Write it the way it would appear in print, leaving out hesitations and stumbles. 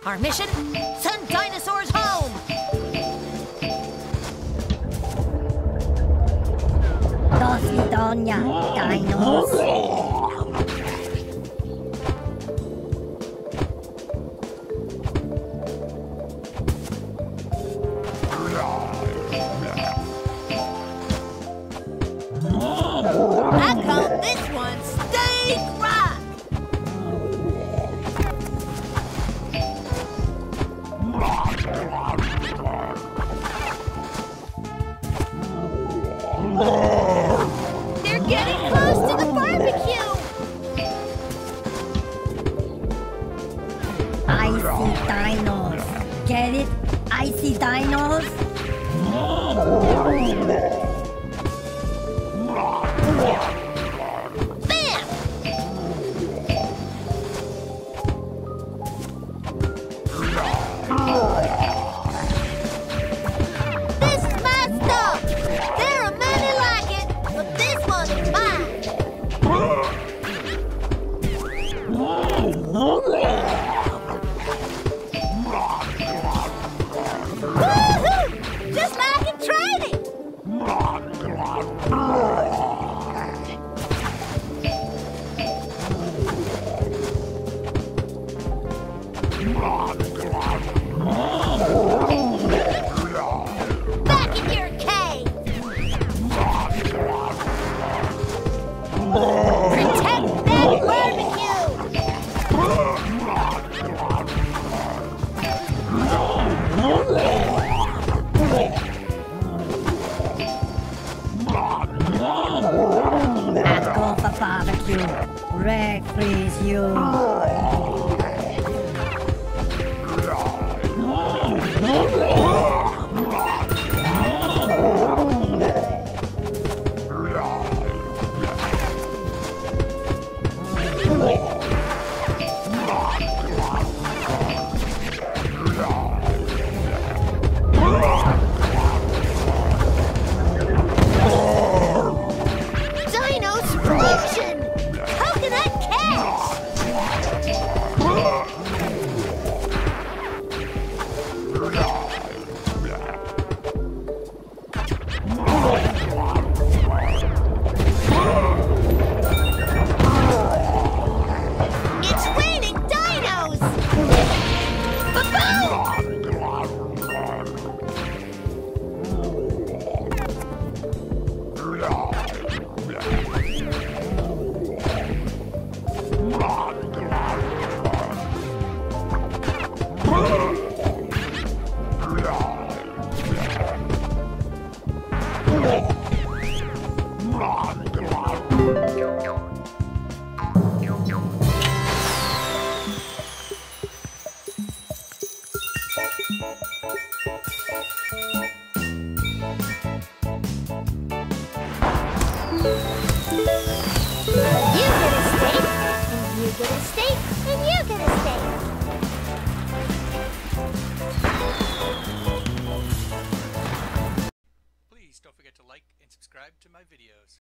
Our mission? Send dinosaurs home! Do свидания, dinos. I call this one Steak Rock! They're getting close to the barbecue! Icy dinos. Get it? Icy dinos? Bam! This is my stuff! There are many like it, but this one is mine! Woohoo! Just like in training! Back in your cave! Protect that barbecue! I go for barbecue. Red freeze you. Dino explosion! Coconut catch! It's raining dinos! Ba-boom! You get a steak, and you get a steak, and you get a steak. Please don't forget to like and subscribe to my videos.